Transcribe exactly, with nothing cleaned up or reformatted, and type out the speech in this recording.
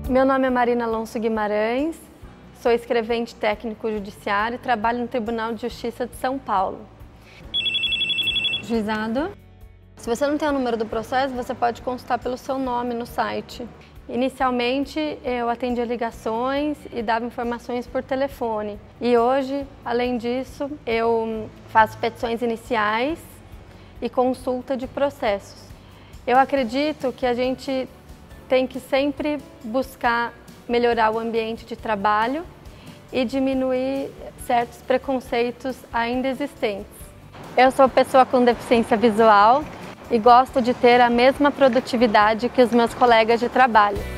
Meu nome é Marina Alonso Guimarães, sou escrevente técnico judiciário e trabalho no Tribunal de Justiça de São Paulo. Juizado. Se você não tem o número do processo, você pode consultar pelo seu nome no site. Inicialmente, eu atendia ligações e dava informações por telefone. E hoje, além disso, eu faço petições iniciais e consulta de processos. Eu acredito que a gente tem que sempre buscar melhorar o ambiente de trabalho e diminuir certos preconceitos ainda existentes. Eu sou pessoa com deficiência visual e gosto de ter a mesma produtividade que os meus colegas de trabalho.